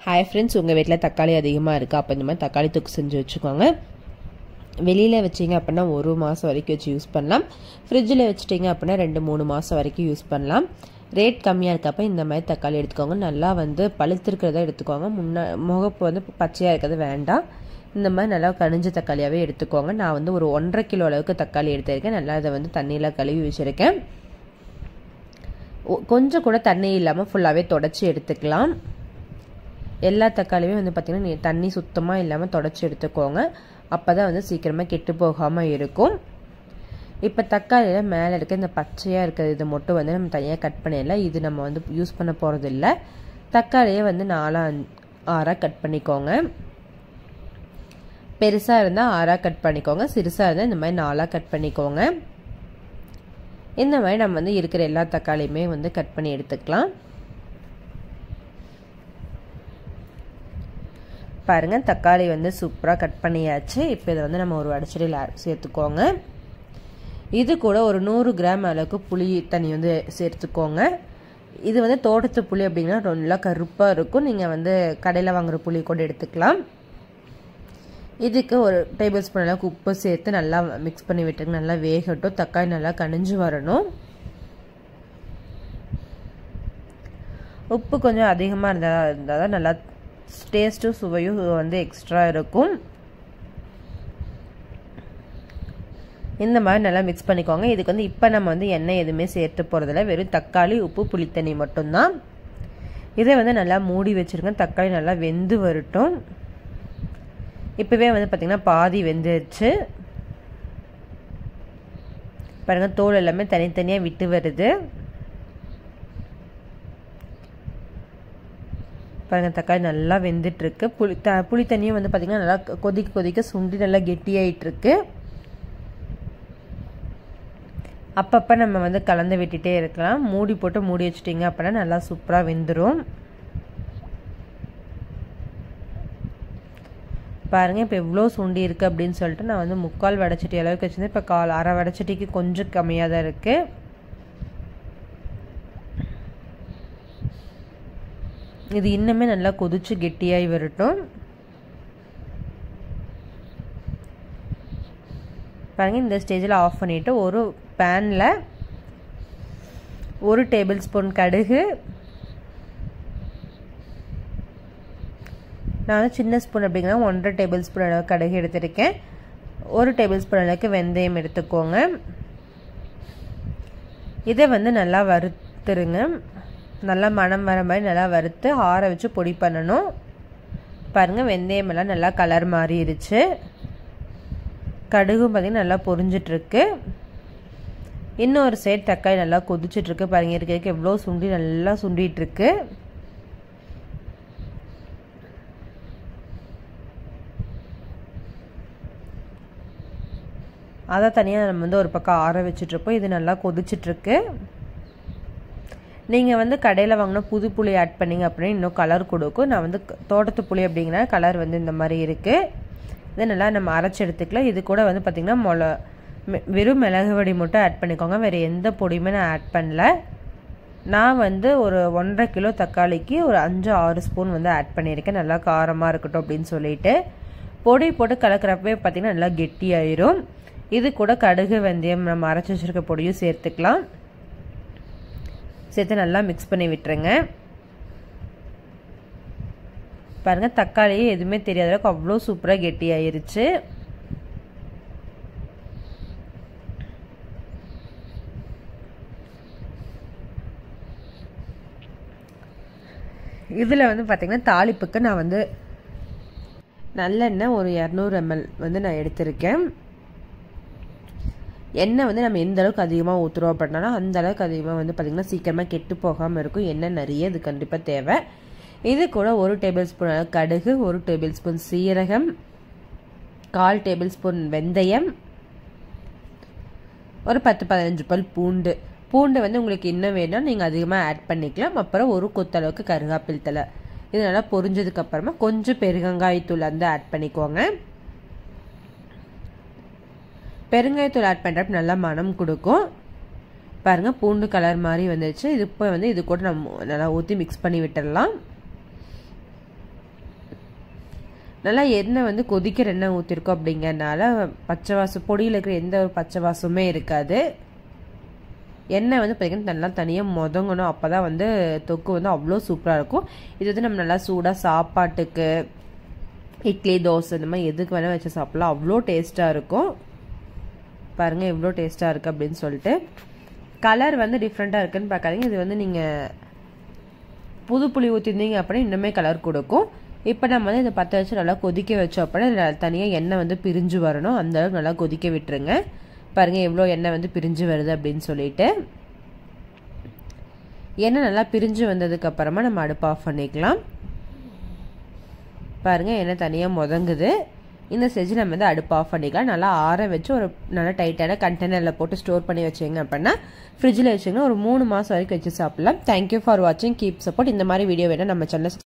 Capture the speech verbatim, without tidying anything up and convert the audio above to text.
Hi friends, உங்கள் வீட்டில் தக்காளி அதிகமாக இருக்குது. அப்போ இந்த மாதிரி தக்காளி தொக்கு செஞ்சு வச்சுக்கோங்க. வெளியில் வச்சிங்க அப்படின்னா ஒரு மாதம் வரைக்கும் வச்சு யூஸ் பண்ணலாம். ஃப்ரிட்ஜில் வச்சுட்டிங்க அப்படின்னா ரெண்டு மூணு மாதம் வரைக்கும் யூஸ் பண்ணலாம். ரேட் கம்மியாக இருக்கப்போ இந்த மாதிரி தக்காளி எடுத்துக்கோங்க. நல்லா வந்து பழுத்திருக்கிறத எடுத்துக்கோங்க. முன்ன முகப்பு வந்து பச்சையாக இருக்கிறது வேண்டாம். இந்த மாதிரி நல்லா கனிஞ்ச தக்காளியாகவே எடுத்துக்கோங்க. நான் வந்து ஒரு ஒன்றரை கிலோ அளவுக்கு தக்காளி எடுத்திருக்கேன். நல்லா அதை வந்து தண்ணியில் கழுவி வச்சுருக்கேன். கொஞ்சம் கூட தண்ணி இல்லாமல் ஃபுல்லாகவே தொடச்சி எடுத்துக்கலாம். எல்லா தக்காளியுமே வந்து பார்த்திங்கன்னா தண்ணி சுத்தமாக இல்லாமல் தொடச்சி எடுத்துக்கோங்க. அப்போ தான் வந்து சீக்கிரமாக கெட்டு போகாமல் இருக்கும். இப்போ தக்காளியில் மேலே இருக்க இந்த பச்சையாக இருக்கிறது இது மட்டும் வந்து நம்ம தனியாக கட் பண்ணிடலாம். இது நம்ம வந்து யூஸ் பண்ண போகிறது இல்லை. தக்காளியை வந்து நாலாக ஆறாக கட் பண்ணிக்கோங்க. பெருசாக இருந்தால் ஆறாக கட் பண்ணிக்கோங்க. சிறுசாக இருந்தால் இந்த மாதிரி நாலாக கட் பண்ணிக்கோங்க. இந்த மாதிரி நம்ம வந்து இருக்கிற எல்லா தக்காளியுமே வந்து கட் பண்ணி எடுத்துக்கலாம். பாருங்கள், தக்காளி வந்து சூப்பராக கட் பண்ணியாச்சு. இப்போ இதை வந்து நம்ம ஒரு வடச்சட்டியில் சேர்த்துக்கோங்க. இது கூட ஒரு நூறு கிராம் அளவுக்கு புளி தண்ணி வந்து சேர்த்துக்கோங்க. இது வந்து தோட்டத்து புளி அப்படின்னா நல்லா கருப்பாக இருக்கும். நீங்கள் வந்து கடையில் வாங்குகிற புளி கூட எடுத்துக்கலாம். இதுக்கு ஒரு டேபிள் ஸ்பூன் அளவுக்கு உப்பு சேர்த்து நல்லா மிக்ஸ் பண்ணி விட்டுருங்க. நல்லா வேகட்டும். தக்காளி நல்லா கனிஞ்சு வரணும். உப்பு கொஞ்சம் அதிகமாக இருந்தால் இருந்தால் தான் நல்லா டேஸ்ட்டும் சுவையும் வந்து எக்ஸ்ட்ரா இருக்கும். இந்த மாதிரி நல்லா மிக்ஸ் பண்ணிக்கோங்க. இதுக்கு வந்து இப்போ நம்ம வந்து எண்ணெய் எதுவுமே சேர்த்து போகிறதில்ல. வெறும் தக்காளி, உப்பு, புளித்தண்ணி மட்டும்தான். இதை வந்து நல்லா மூடி வச்சுருங்க. தக்காளி நல்லா வெந்து வரட்டும். இப்போவே வந்து பார்த்திங்கன்னா பாதி வெந்துருச்சு. பாருங்கள், தோல் எல்லாமே தனித்தனியாக விட்டு வருது. பாருங்கள், தக்காளி நல்லா வெந்துட்டுருக்கு. புளி த புளி தண்ணியும் வந்து பார்த்திங்கன்னா நல்லா கொதிக்க கொதிக்க சுண்டி நல்லா கெட்டியாயிட்டுருக்கு. அப்பப்போ நம்ம வந்து கலந்து விட்டுட்டே இருக்கலாம். மூடி போட்டு மூடி வச்சுட்டிங்க அப்படின்னா நல்லா சூப்பராக வெந்துடும். பாருங்கள், இப்போ எவ்வளோ சுண்டி இருக்குது அப்படின்னு சொல்லிட்டு நான் வந்து முக்கால் வடச்சட்டி அளவுக்கு வச்சுருந்தேன். இப்போ கால் அரை வடச்சட்டிக்கு கொஞ்சம் கம்மியாக தான் இருக்குது. இது இன்னுமே நல்லா கொதிச்சு கெட்டியாகி வரட்டும். பாருங்கள், இந்த ஸ்டேஜில் ஆஃப் பண்ணிவிட்டு ஒரு பேனில் ஒரு டேபிள் ஸ்பூன் கடுகு, நான் வந்து சின்ன ஸ்பூன் அப்படிங்கிற ஒன்றரை டேபிள் ஸ்பூன் அளவு கடுகு எடுத்துருக்கேன். ஒரு டேபிள் ஸ்பூன் அளவுக்கு வெந்தயம் எடுத்துக்கோங்க. இதை வந்து நல்லா வறுத்துருங்க. நல்லா மணம் வர மாதிரி நல்லா வறுத்து ஆற வச்சு பொடி பண்ணணும். பாருங்கள், வெந்தயம் எல்லாம் நல்லா கலர் மாறிடுச்சு. கடுகும் பார்த்திங்கன்னா நல்லா பொரிஞ்சிட்ருக்கு. இன்னொரு சைடு தக்காளி நல்லா கொதிச்சிட்ருக்கு. பாருங்கள், இருக்க எவ்வளோ சுண்டி நல்லா சுண்டிகிட்ருக்கு. அதை தனியாக நம்ம வந்து ஒரு பக்கம் ஆற வச்சுட்ருப்போம். இது நல்லா கொதிச்சிட்ருக்கு. நீங்கள் வந்து கடையில் வாங்கினா புது புளி ஆட் பண்ணிங்க அப்படின்னா இன்னும் கலர் கொடுக்கும். நான் வந்து தோட்டத்து புளி அப்படிங்கிற கலர் வந்து இந்த மாதிரி இருக்குது. இதை நல்லா நம்ம அரைச்சி எடுத்துக்கலாம். இது கூட வந்து பார்த்திங்கன்னா மொள வெறும் மிளகு வடி மட்டும் ஆட் பண்ணிக்கோங்க. வேறு எந்த பொடியுமே நான் ஆட் பண்ணல. நான் வந்து ஒரு ஒன்றரை கிலோ தக்காளிக்கு ஒரு அஞ்சு ஆறு ஸ்பூன் வந்து ஆட் பண்ணியிருக்கேன். நல்லா காரமாக இருக்கட்டும் அப்படின்னு சொல்லிட்டு பொடி போட்டு கலக்கிறப்பவே பார்த்திங்கன்னா நல்லா கெட்டியாயிரும். இது கூட கடுகு, வெந்தயம், நம்ம அரைச்சி வச்சுருக்க பொடியும் சேர்த்துக்கலாம். சேர்த்து நல்லா மிக்ஸ் பண்ணி விட்டுருங்க. பாருங்கள், தக்காளியே எதுவுமே தெரியாத அளவுக்கு அவ்வளோ சூப்பராக கெட்டி ஆயிருச்சு. இதில் வந்து பார்த்திங்கன்னா தாளிப்புக்கு நான் வந்து நல்லெண்ணெய் ஒரு இரநூறு எம்எல் வந்து நான் எடுத்திருக்கேன். எண்ணெய் வந்து நம்ம எந்த அளவுக்கு அதிகமாக ஊற்றுறோம் அப்படின்னா அந்த அளவுக்கு அதிகமாக வந்து பார்த்திங்கன்னா சீக்கிரமாக கெட்டு போகாமல் இருக்கும். எண்ணெய் நிறைய இது கண்டிப்பாக தேவை. இது கூட ஒரு டேபிள் ஸ்பூன் அளவு கடுகு, ஒரு டேபிள் ஸ்பூன் சீரகம், கால் டேபிள் ஸ்பூன் வெந்தயம், ஒரு பத்து பதினஞ்சு பல் பூண்டு. பூண்டு வந்து உங்களுக்கு இன்னும் வேணும்னா நீங்கள் அதிகமாக ஆட் பண்ணிக்கலாம். அப்புறம் ஒரு கொத்தளவுக்கு கருகாப்பில் தலை. இது நல்லா பொரிஞ்சதுக்கப்புறமா கொஞ்சம் பெருங்காயத்தூள் வந்து ஆட் பண்ணிக்கோங்க. பெருங்காயத்தூள் ஆட் பண்ணுறப்ப நல்லா மனம் கொடுக்கும். பாருங்கள், பூண்டு கலர் மாதிரி வந்துடுச்சு. இது இப்போ வந்து இது கூட நம்ம நல்லா ஊற்றி மிக்ஸ் பண்ணி விட்டுடலாம். நல்லா எண்ணெய் வந்து கொதிக்கிற எண்ணெய் ஊற்றிருக்கோம் அப்படிங்கிறனால பச்சை வாசம் பொடியில் இருக்கிற எந்த ஒரு பச்சை வாசமே இருக்காது. எண்ணெய் வந்து பார்த்திங்கன்னா நல்லா தனியாக முதங்கணும், அப்போ தான் வந்து தொக்கு வந்து அவ்வளோ சூப்பராக இருக்கும். இது வந்து நம்ம நல்லா சூடாக சாப்பாட்டுக்கு, இட்லி, தோசை இந்த மாதிரி எதுக்கு வேணால் வச்சு சாப்பிட்லாம், அவ்வளோ டேஸ்ட்டாக இருக்கும். பாருங்கள் எவ்வளோ டேஸ்ட்டாக இருக்குது அப்படின்னு சொல்லிட்டு. கலர் வந்து டிஃப்ரெண்ட்டாக இருக்குதுன்னு பார்க்காதீங்க, இது வந்து நீங்கள் புது புளி ஊற்றிருந்தீங்க அப்படின்னா இன்னுமே கலர் கொடுக்கும். இப்போ நம்ம வந்து இதை பற்ற வச்சு நல்லா கொதிக்க வச்சோம் அப்படின்னா தனியாக எண்ணெய் வந்து பிரிஞ்சு வரணும், அந்தளவுக்கு நல்லா கொதிக்க விட்டுருங்க. பாருங்கள் எவ்வளோ எண்ணெய் வந்து பிரிஞ்சு வருது அப்படின்னு சொல்லிட்டு. எண்ணெய் நல்லா பிரிஞ்சு வந்ததுக்கப்புறமா நம்ம அடுப்பு ஆஃப் பண்ணிக்கலாம். பாருங்கள் எண்ணெய் தனியாக முதங்குது. இந்த ஸ்டேஜ் நம்ம வந்து அடுப்பு ஆஃப் பண்ணிக்கலாம். நல்லா ஆற வச்சு ஒரு நல்லா டைட்டான கண்டெய்னரில் போட்டு ஸ்டோர் பண்ணி வச்சிங்க அப்படின்னா ஃப்ரிட்ஜில் வச்சிங்கன்னா ஒரு மூணு மாதம் வரைக்கும் வச்சு சாப்பிட்லாம். தேங்க்யூ ஃபார் வாட்சிங், கீப் சப்போர்ட். இந்த மாதிரி வீடியோ வேணால் நம்ம சேனல்